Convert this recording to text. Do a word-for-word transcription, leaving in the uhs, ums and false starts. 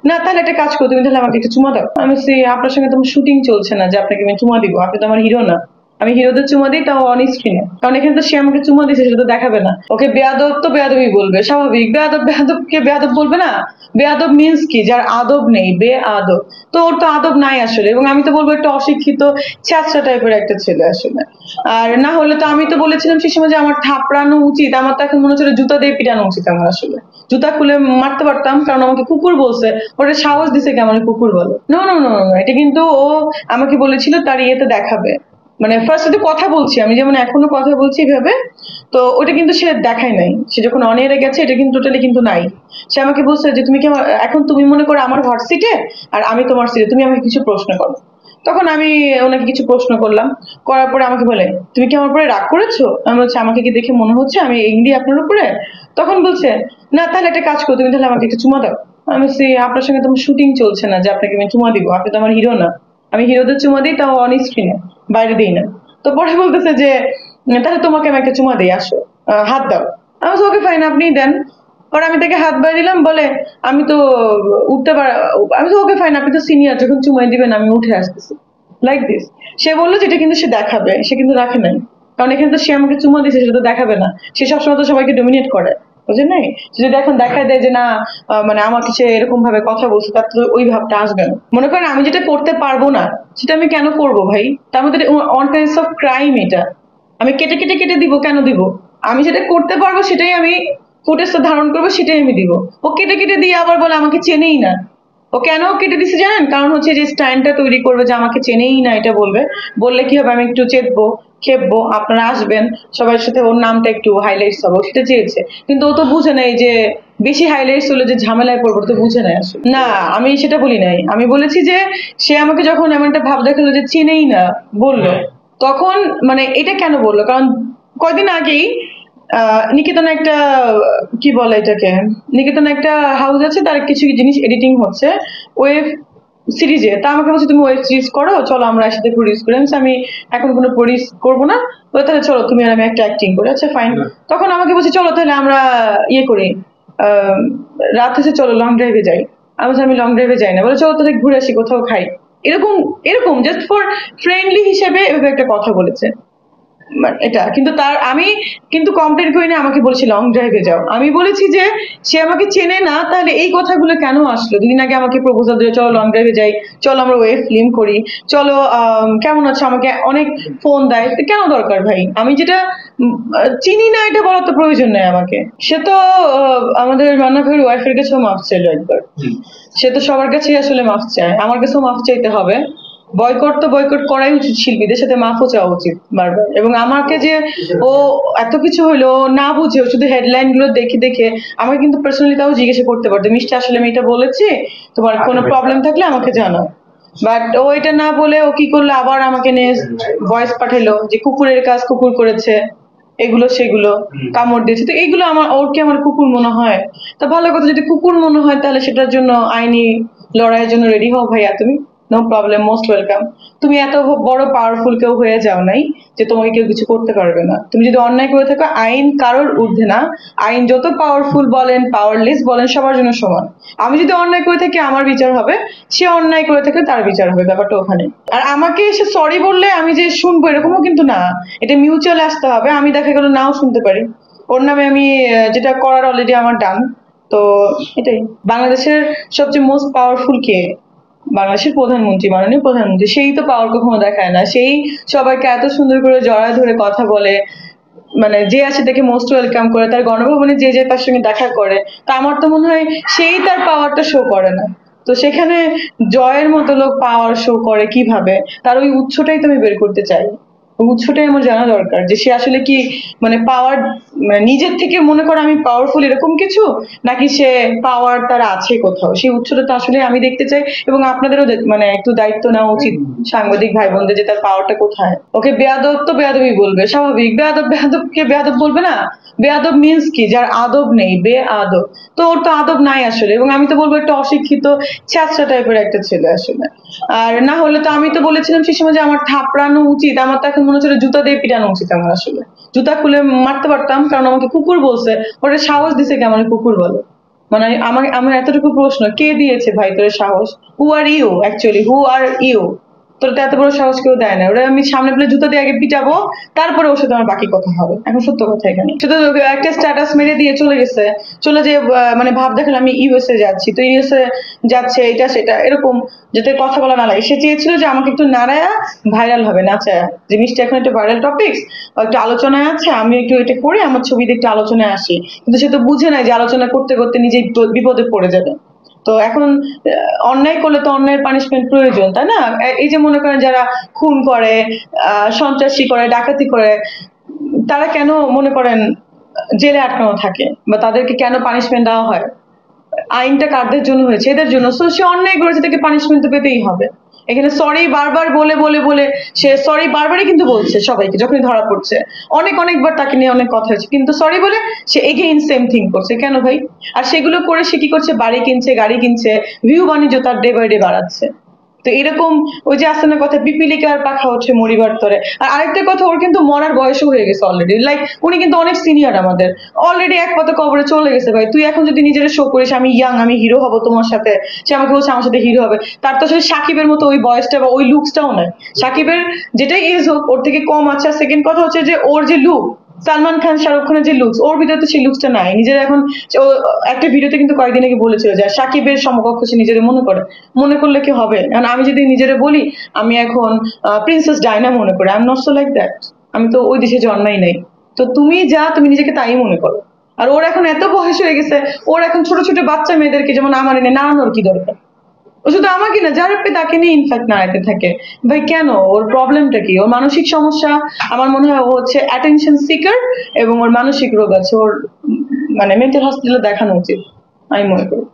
না তাহলে একটা কাজ করো, তুমি তাহলে আমাকে একটু চুমা দাও। আমি বলছি আপনার সঙ্গে তো শুটিং চলছে না যে আপনাকে আমি চুমা দিব, আপনি তো আমার হিরো না। আমি হিরোদের চুমা দিই তাও অন স্ক্রিনে, কারণ এখানে তো সে আমাকে চুমা দিয়েছে সেটা তো দেখাবে না। ওকে বেয়াদব তো বেয়াদবই বলবে, স্বাভাবিক। বেয়াদব বেয়াদবকে বেয়াদব বলবে না? বেয়াদব মিন্স কি? যার আদব নেই, বে আদব। তো ওর তো আদব নাই আসলে, এবং আমি তো বলবো একটা অশিক্ষিত ছ্যাঁচড়া টাইপের একটা ছেলে আসলে। আর না হলে তো আমি তো বলেছিলাম সে সময় যে আমার থাপড়ানো উচিত, আমার তো এখন মনে হচ্ছে জুতা দিয়ে পিটানো উচিত আমার আসলে। জুতা খুলে মারতে পারতাম, কারণ আমাকে কুকুর বলছে। ওটা সাহস দিছে কি আমার কুকুর বলে? নো নো নো নো, এটা কিন্তু ও আমাকে বলেছিল তার ইয়েতে দেখাবে। মানে ফার্স্ট তো কথা বলছি আমি, যেমন এখনো কথা বলছি এভাবে। তো ওটা কিন্তু সে দেখায় নাই, সে যখন অন এয়ারে গেছে এটা কিন্তু টোটালি কিন্তু নাই। সে আমাকে বলছে যে তুমি কি আমার- এখন তুমি মনে করো আমার হট সিটে আর আমি তোমার সিটে, তুমি আমাকে কিছু প্রশ্ন করো। তখন আমি ওনাকে কিছু প্রশ্ন করলাম, করার পরে আমাকে বলে তুমি কি আমার উপরে রাগ করেছো? আমি বলছি আমাকে কি দেখে মনে হচ্ছে আমি এংরি আপনার উপরে? তখন বলছে না তাহলে একটা কাজ করো, তুমি তাহলে আমাকে একটু চুমা দাও। আমি বলছি আপনার সঙ্গে তো শুটিং চলছে না যে আপনাকে আমি চুমা দিব, আপনি তো আমার হিরো না। আমি হিরোদের চুমা দিই তাও অন স্ক্রিনে, বাইরে দিই না। তো পরে বলতেছে যে উম, তাহলে তোমাকে আমি একটা চুমা দিই, আসো আহ, হাত দাও। আমি বলছি ওকে ফাইন, আপনিই দেন। পরে আমি তাকে হাত বাড়িয়ে দিলাম, বলে আমি তো উঠতে পার। আমি তো ওকে ফাইন, আপনি তো সিনিয়র, যখন চুমাই দিবেন আমি উঠে আসতেছি, লাইক দিস। সে বললো যেটা কিন্তু সে দেখাবে, সে কিন্তু রাখে নাই। কারণ এখানে তো সে আমাকে চুমা দিয়েছে সেটা তো দেখাবে না। সে সবসময় তো সবাইকে ডোমিনেট করে, বুঝলেন নাই? সে যদি এখন দেখায় দেয় যে না আহ, মানে আমাকে সে এরকম ভাবে কথা বলছে, তার তো ওই ভাবটা আসবে না। মনে করেন আমি যেটা করতে পারবো না সেটা আমি কেন করব ভাই? তার মধ্যে অন কাইন্ডস অফ ক্রাইম এটা। আমি কেটে কেটে কেটে দিব, কেন দিব? আমি যেটা করতে পারবো সেটাই আমি ফুটেজটা ধারণ করবো, সেটাই আমি দিব। ও কেটে কেটে দিয়ে আবার বলে আমাকে চেনেই না। ও কেন কেটে দিছে জানেন? কারণ হচ্ছে যে স্ট্যান্ডটা তৈরি করবে যে আমাকে চেনেই না, এটা বলবে। বললে কি হবে, আমি একটু চেতবো, খেপবো, আপনারা আসবেন, সবার সাথে ওর নামটা একটু হাইলাইটস হবে, ও সেটা চেয়েছে। কিন্তু ও তো বুঝে নাই যে বেশি হাইলাইটস হলে যে ঝামেলায় পড়বো, ও তো বুঝে নাই আসলে। না, আমি সেটা বলি নাই। আমি বলেছি যে সে আমাকে যখন এমন একটা ভাব দেখালো যে চেনেই না বললো, তখন মানে এটা কেন বললো? কারণ কয়দিন আগেই আহ নিকেতনে একটা কি বলে এটাকে, নিকেতনে একটা হাউস আছে, তার কিছু জিনিস এডিটিং হচ্ছে ওয়েব সিরিজে। তা আমাকে বলছে তুমি ওয়েব সিরিজ করো, চলো আমরা একসাথে প্রডিউস করি। আমি বলছি, আমি এখন কোনো প্রডিউস করবো না। বলে তাহলে চলো তুমি আর আমি একটা অ্যাক্টিং করি। আচ্ছা ফাইন। তখন আমাকে বলছে চলো তাহলে আমরা ইয়ে করি, আহ রাত হচ্ছে চলো লং ড্রাইভে যাই। আমি বলছি আমি লং ড্রাইভে যাই না। বলে চলো তাহলে ঘুরে আসি, কোথাও খাই। এরকম এরকম জাস্ট ফর ফ্রেন্ডলি হিসেবে এভাবে একটা কথা বলেছে। মানে এটা কিন্তু তার আমি কিন্তু কমপ্লেন করি না, আমাকে বলেছে লং ড্রাইভে যাও। আমি বলেছি যে সে আমাকে চেনে না, তাহলে এই কথাগুলো কেন আসলো? দুদিন আগে আমাকে প্রপোজাল দিয়ে চলো লং ড্রাইভে যাই, চলো আমরা ওয়েব ফিল্ম করি, চলো আম, কেমন আছে, আমাকে অনেক ফোন দেয়। তো কেন দরকার ভাই? আমি যেটা উম, আহ, চিনি না এটা বলার তো প্রয়োজন নেই আমাকে। সে তো আহ, আমাদের রান্না ভাইয়ের ওয়াইফের কাছেও মাফ চাইলো একবার। সে তো সবার কাছেই আসলে মাফ চায়, আমার কাছেও মাফ চাইতে হবে। বয়কট তো বয়কট করাই উচিত, শিল্পীদের সাথে মাফও চাওয়া উচিত বারবার। এবং আমাকে যে ও এত কিছু হলো ও না বুঝে, ও শুধু হেডলাইন গুলো দেখে দেখে আমাকে কিন্তু পার্সোনালি তাও জিজ্ঞাসা করতে পারতো, মিষ্টি আসলে আমি এটা বলেছি, তোমার কোনো প্রবলেম থাকলে আমাকে জানাও। বাট ও এটা না বলে ও কি করলো, আবার আমাকে নিয়ে ভয়েস পাঠালো যে কুকুরের কাজ কুকুর করেছে, এগুলো সেগুলো কামড় দিয়েছে। তো এইগুলো আমার, ওর কি আমার কুকুর মনে হয়? তা ভালো কথা, যদি কুকুর মনে হয় তাহলে সেটার জন্য আইনি লড়াইয়ের জন্য রেডি হও ভাইয়া তুমি। No problem, most welcome. তুমি এত বড় পাওয়ারফুল কেউ হয়ে যাও নাই যে তোমাকে কেউ কিছু করতে পারবে না। তুমি যদি অন্যায় করে থাকো, আইন কারোর ঊর্ধ্বে না। আইন যত পাওয়ারফুল বলেন পাওয়ারলেস বলেন সবার জন্য সমান। আমি যদি অন্যায় করে থাকি আমার বিচার হবে, সে অন্যায় করে থাকলে তার বিচার হবে, ব্যাপারটা ওখানে। আর আমাকে এসে সরি বললে আমি যে শুনবো এরকমও কিন্তু না। এটা মিউচুয়াল আসতে হবে, আমি দেখা গেল নাও শুনতে পারি। ওর নামে আমি আহ, যেটা করার অলরেডি আমার ডান। তো এটাই। বাংলাদেশের সবচেয়ে মোস্ট পাওয়ারফুল কে? বাংলাদেশের প্রধানমন্ত্রী, মাননীয় প্রধানমন্ত্রী। সেই তো পাওয়ার কখনো দেখায় না, সেই সবাইকে এত সুন্দর করে জড়ায় ধরে কথা বলে, মানে যে আসে তাকে মোস্ট ওয়েলকাম করে, তার গণভবনে যে যে তার সঙ্গে দেখা করে। তা আমার তো মনে হয় সেই তার পাওয়ারটা শো করে না। তো সেখানে জয়ের মতো লোক পাওয়ার শো করে কিভাবে? তার ওই উৎসটাই তো আমি বের করতে চাই। ওই উৎসটাই আমার জানা দরকার যে সে আসলে কি মানে পাওয়ার, মানে নিজের থেকে মনে করে আমি পাওয়ারফুল এরকম কিছু, নাকি সে পাওয়ার তার আছে কোথাও, সেই উৎসটা তো আসলে আমি দেখতে চাই। এবং আপনাদেরও দে- মানে একটু দায়িত্ব নেওয়া উচিত সাংবাদিক ভাই বোনদের, যে তার পাওয়ারটা কোথায়। ওকে বেয়াদব তো বেয়াদবই বলবে, স্বাভাবিক। বেয়াদব বেয়াদবকে বেয়াদব বলবে না? বেয়াদব মিন্স কি? যার আদব নেই, বে আদব। তো ওর তো আদব নাই আসলে, এবং আমি তো বলবো একটা অশিক্ষিত ছ্যাঁচড়া টাইপের একটা ছেলে আসলে। আর না হলে তো আমি তো বলেছিলাম সে সময় যে আমার থাপড়ানো উচিত, আমার তো এখন মনে হচ্ছে জুতা দিয়ে পিটানো উচিত আমার আসলে। জুতা খুলে মারতে পারতাম, কারণ আমাকে কুকুর বলছে। ওটা সাহস দিছে কি আমার কুকুর বলে? মানে আমার আমার এতটুকু প্রশ্ন, কে দিয়েছে ভাই তোর সাহস? Who are you actually, who are you? তোর তো এত বড় সাহস কেউ দেয় না। ওরা আমি সামনে পেলে জুতো দিয়ে আগে পিটাবো, তারপরে ওর সাথে আমার বাকি কথা হবে। এখন সত্য কথা এখানে শুধু একটা স্ট্যাটাস মেরে দিয়ে চলে গেছে, চলে যে আহ, মানে ভাব দেখালে আমি ইউএসএ যাচ্ছি, তো ইউএসএ যাচ্ছে এটা সেটা এরকম, যাতে কথা বলা না লাগে। সে চেয়েছিল যে আমাকে একটু নাড়ায়া ভাইরাল হবে, নাচায়া, জিনিসটা এখন একটা ভাইরাল টপিকস, একটা আলোচনায় আছে, আমি একটু এটা করে আমার ছবিতে একটু আলোচনায় আসি। কিন্তু সে তো বুঝে নাই যে আলোচনা করতে করতে নিজেই বিপদে পড়ে যাবে। তো এখন আহ, অন্যায় করলে তো অন্যায়ের পানিশমেন্ট প্রয়োজন, তাই না? এ- এই যে মনে করেন যারা খুন করে, আহ সন্ত্রাসী করে, ডাকাতি করে, তারা কেন মনে করেন জেলে আটকানো থাকে, বা তাদেরকে কেন পানিশমেন্ট দেওয়া হয়? আইনটা কাদের জন্য হয়েছে? এদের জন্য। সো সে অন্যায় করেছে, তাকে পানিশমেন্ট তো পেতেই হবে। এখানে সরি বারবার বলে বলে বলে সে সরি বারবারই কিন্তু বলছে সবাইকে, যখনই ধরা পড়ছে অনেক অনেকবার তাকে নিয়ে অনেক কথা হয়েছে, কিন্তু সরি বলে সে এগেইন সেম থিং করছে। কেন ভাই? আর সেগুলো করে সে কি করছে? বাড়ি কিনছে, গাড়ি কিনছে, ভিউ বাণিজ্য তার ডে বাই ডে বাড়াচ্ছে। তো এরকম, ওই যে আছে না কথা, পিপিলিকার পাখা হচ্ছে মরিবার তরে। আর আরেকটা কথা, ওর কিন্তু মরার বয়সও হয়ে গেছে অলরেডি। লাইক উনি কিন্তু অনেক সিনিয়র আমাদের, অলরেডি এক পথে কবরে চলে গেছে ভাই। তুই এখন যদি নিজের শো করিস আমি ইয়াং, আমি হিরো হব তোমার সাথে, সে আমাকে বলছে আমার সাথে হিরো হবে, তার তো আসলে সাকিবের মতো ওই বয়সটা বা ওই লুকসটাও নাই। সাকিবের যেটাই এজ হোক ওর থেকে কম আছে। সেকেন্ড কথা হচ্ছে যে ওর যে লুক, সালমান খান শাহরুখ খানের যে লুকস, ওর ভিতরে তো সেই লুকসটা নাই। নিজের এখন ও একটা ভিডিওতে কিন্তু কয়েকদিন আগে বলেছিল যে সাকিবের সমকক্ষ সে নিজের মনে করে। মনে করলে কি হবে? কারণ আমি যদি নিজের বলি আমি এখন প্রিন্সেস ডায়না মনে করি, I am not so like that. আমি তো ওই দেশে জন্মাই নাই। তো তুমি যা, তুমি নিজেকে তাই মনে করো। আর ওর এখন এত বয়স হয়ে গেছে, ওর এখন ছোট ছোট বাচ্চা মেয়েদেরকে যেমন আমার এনে নাড়ানোর কি দরকার? ও শুধু আমাকে না, যার পে তাকে নিয়ে ইনফ্যাক্ট নাড়াতে থাকে। ভাই কেন? ওর প্রবলেমটা কি? ওর মানসিক সমস্যা। আমার মনে হয় ও হচ্ছে অ্যাটেনশন সিকার, এবং ওর মানসিক রোগ আছে। ওর উম, মানে মেন্টাল হসপিটালে দেখানো উচিত, আমি মনে করি।